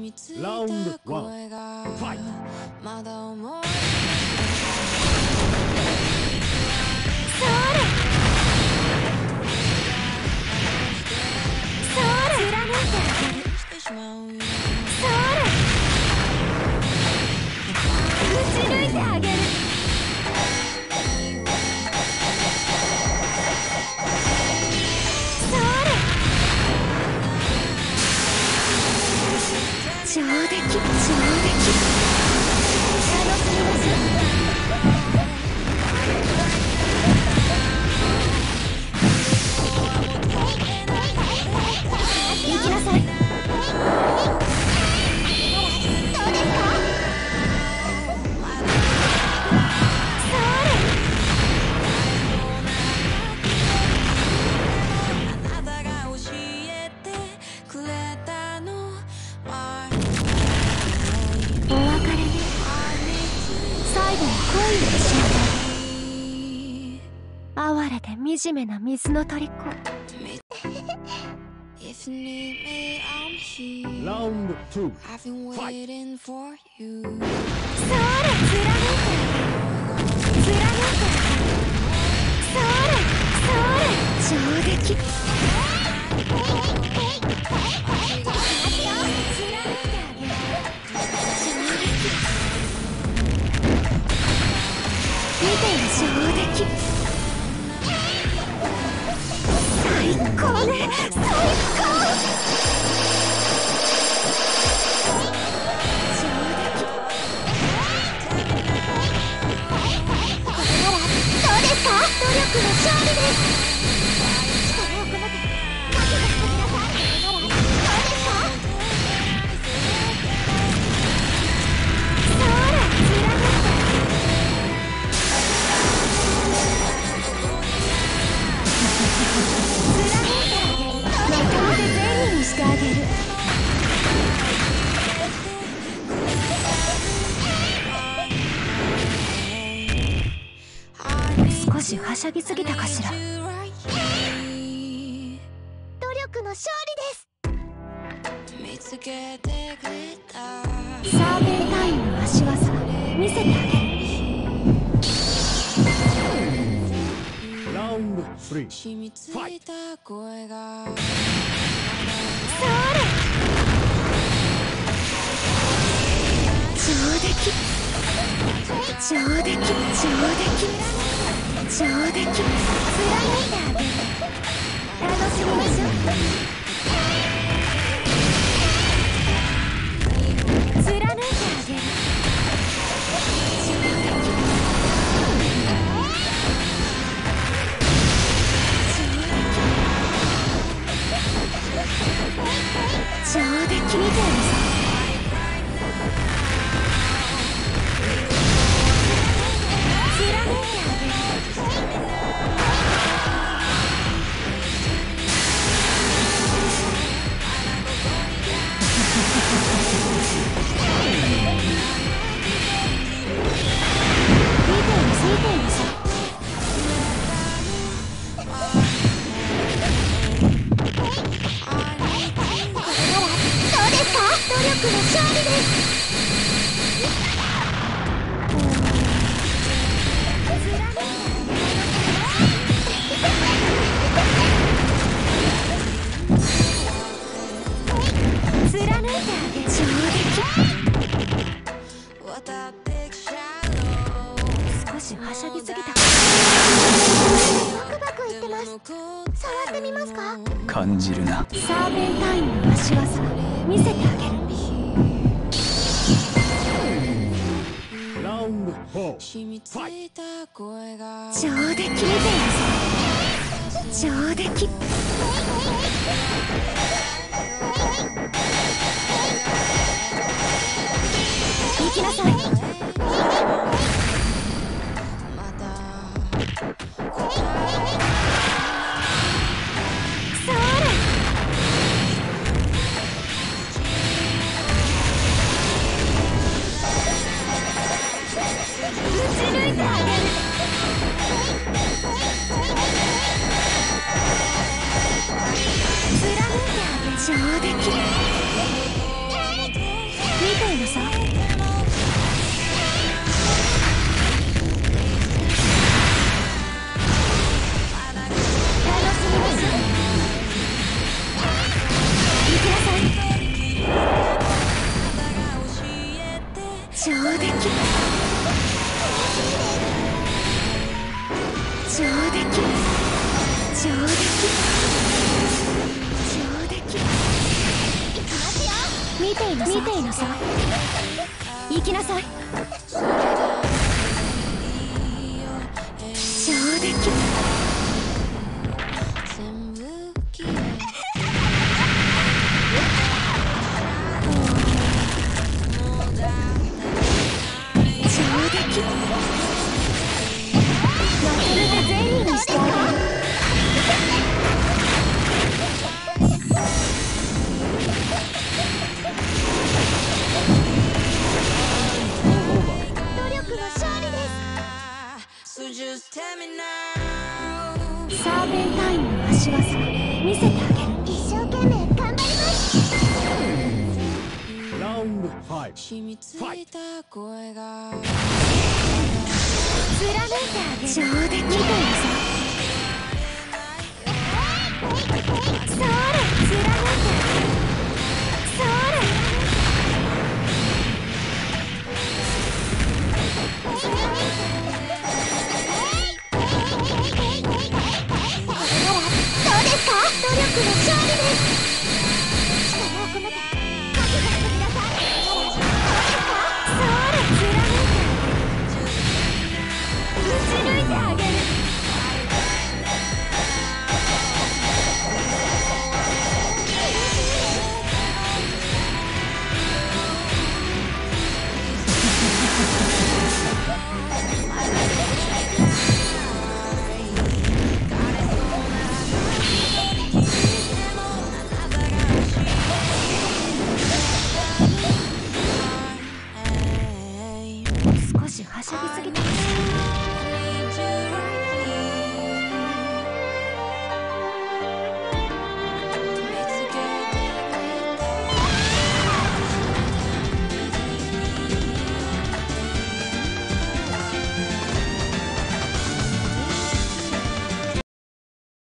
ラウンド1、ファイト。 上出来楽しみましょう。行きなさい。どうですか？お別れね。最後は恋をしよう。哀れで惨めな水の虜。 ラウンド2、ファイト。 上出来見てよ、上出来最高ね、最高。努力の勝利です。力を込めて覚悟してください。どうですか？そら、貫いてまとめて善意にしてあげる。少しはしゃぎすぎたかしら。努力の勝利です。サーベンタインの足技見せてあげる。 ラウンド3、ファイト。 上出来上出来上出来貫いてあげる。楽しみましょう。貫いてあげる。上出来みたいです。少しはしゃぎすぎた。バクバクいってます。触ってみますか？ 感じるな。 サーベンタインの足技見せてあげる。 ラウンド4、ファイト。 上出来みてます。上出来行きなさい。上出来上出来上出来上出来。いきますよ。見ていなさい。行きなさい。上出来サーペンタインの足技見せてあげる。一生懸命頑張ります。 ラウンド5ファイト。 貫いてあげる。上出来見ていなさい。それ貫いてそれどうですか？努力の勝利です。力を込めて覚悟してください。それ貫いて打ち抜いてあげる。少しはしゃぎすぎた。